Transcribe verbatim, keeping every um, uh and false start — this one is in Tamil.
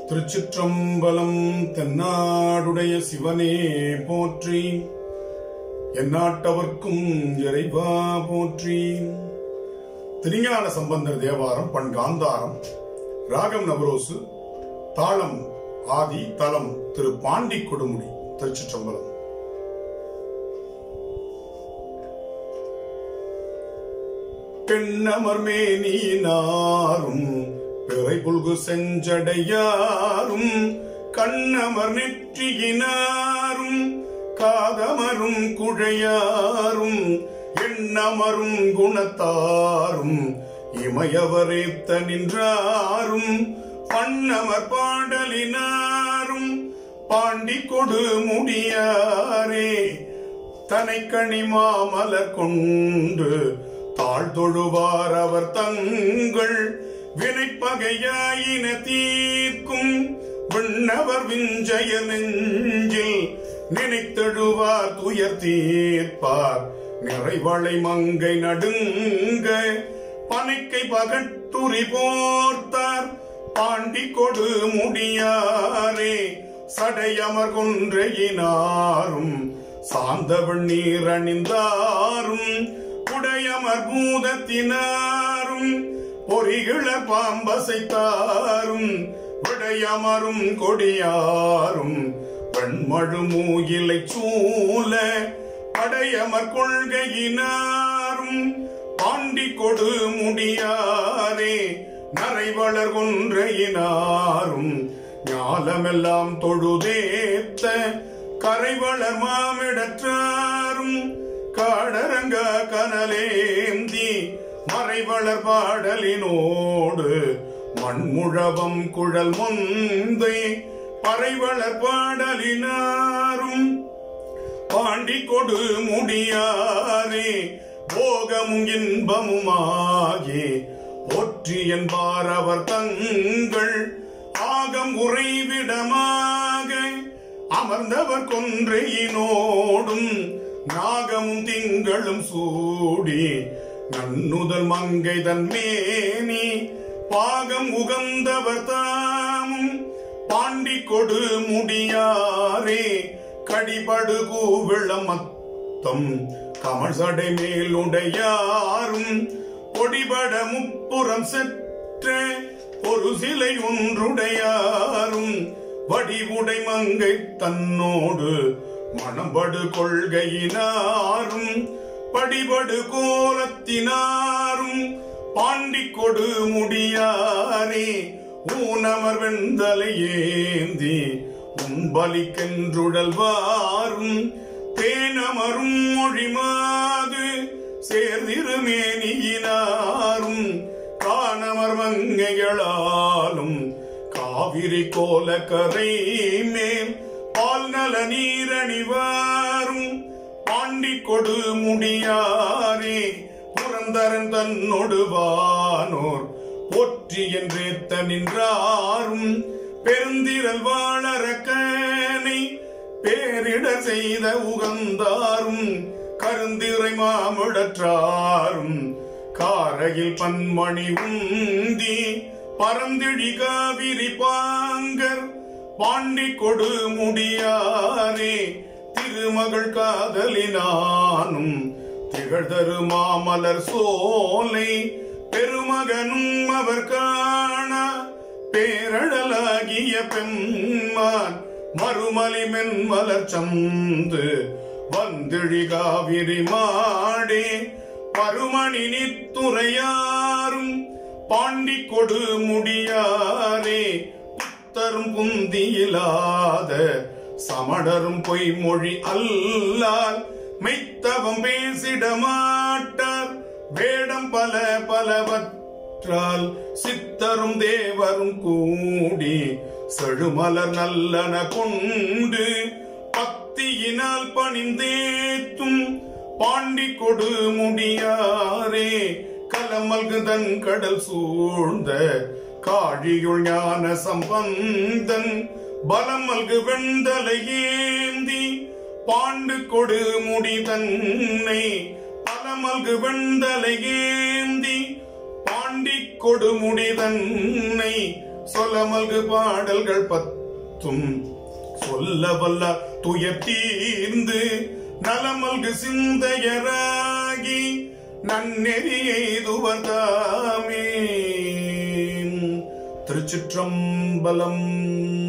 திருச்சிற்றம்பலம். தென்னாடுடைய சிவனே போற்றி, எந்நாட்டவர்க்கும் இறைவா போற்றி. திருஞான சம்பந்தர் தேவாரம், பண் காந்தாரம், ராகம் நவரோசு, தாளம் ஆதி, தலம் திரு பாண்டி கொடுமுடி. திருச்சிற்றம்பலம். பெண்ணமர்மேனியினாரும் பிறை புல்கு செஞ்சடையாரும் கண்ணமர் நெற்றியினாரும் காதமரும் குழையாரும் எண்ணமரும் குணத்தாரும் இமையவரேத்த நின்றாரும் பண்ணமர் பாடலினாரும் பாண்டி கொடு முடியாரே தனை கணிமாமலர் கொண்டு தாழ்தொழுவார் அவர் தங்கள் வினைப்பகையாயின தீர்க்கும் விண்ணவர் விஞ்சய நெஞ்சில் நினைத்தெழுவார் துயர் தீர்ப்பார் நிறைவளை மங்கை நடுங்க பனைக்கை பகட்டுரி போர்த்தார் பாண்டி கொடு முடியாரே சடையமர் கொன்றையினாரும் சாந்தவன் நீர் அணிந்தாரும் உடையமர் பூதத்தினாரும் பொறிகள பாம்பசைத்தாரும் விடையமரும் கொடியாரும் வெண்மழு மூயிலை சூல படையமர் கொள்கையினாரும் பாண்டி கொடு முடியாரே நரைவளர் கொன்றையினாரும் ஞாலமெல்லாம் தொழுதேத்த கரைவளர் மாமிடற்றாரும் காடரங்க கனலேந்தி மறைவளர் பாடலினோடு மண்முழவம் குழல் முந்தை பறைவளர் பாடலினாரும் பாண்டி கொடு முடியாரே போகமும் இன்பமுமாகி போற்றி என்பார் அவர் தங்கள் ஆகம் உறைவிடமாக அமர்ந்தவர் கொன்றையினோடும் நாகமும் திங்களும் சூடி நன்னுதல் மங்கை தன் மேனி பாகம் உகந்தவர் தாமும் பாண்டி கொடு முடியாரே கடிபடு கூவிளம் மத்தம் கமல் சடை மேலுடையாரும் கொடிபட முப்புறம் செற்ற ஒரு சிலை ஒன்றுடையாரும் வடிவுடை மங்கை தன்னோடு மணம்படு கொள்கையினாரும் படிபடு கோலத்தினாரும் பாண்டி கொடு முடியாரே ஊனமர் வெண்தலை ஏந்தி உன்பலிக்கென்றுடல்வாரும் தேனமரும் மொழிமாது சேர்திருமேனியினாரும் காணமர் மங்கைகளாலும் காவிரி கோல கரை மேல் பால் நல நீரணிவாரும் பாண்டி கொடு முடியாரே புரந்தரன் தன்னொடு வானோர் போற்றி என்றேத்த நின்றாரும் பெருந்திரல் வாழறக்கனை பேரிட செய்த உகந்தாரும் கருந்திரை மாமிடற்றாரும் காரையில் பன்மணி உந்தி பரந்திழி காவிரி பாங்கர் பாண்டி கொடு முடியாரே திருமகள் காதலினானும் திகழ்தரு மாமலர் சோலை பெருமகனும் அவர் காண பேரழலாகிய பெம்மான் மறுமலி மென்மலர் சந்து வந்திழி காவிரி மாடே பருமணி நித்துறையாரும் பாண்டி கொடு முடியாரே தரும் புந்தியிலாத சமணரும் பொய்மொழி அல்லால் மெய்த்தவம் பேசிட மாட்டார் வேடம் பல பலவற்றால் சித்தரும் தேவரும் கூடி செழுமலர் நல்லன கொண்டு பக்தியினால் பணிந்தேத்தும் பாண்டி கொடு முடியாரே கலமல்கு தன் கடல் சூழ்ந்த காழியுள் ஞான சம்பந்தன் பலமல்கு வெண்தலை ஏந்தி பாண்டு கொடு முடி தன்னை பலமல்கு வெண்தலை ஏந்தி பாண்டி கொடுமுடி தன்னை சொல்லமல்கு பாடல்கள் பத்தும் சொல்ல வல்ல துயர் தீர்ந்து நலமல்கு சிந்தையராகி நன்னெறியை துவர்தாமே. திருச்சிற்றம்பலம்.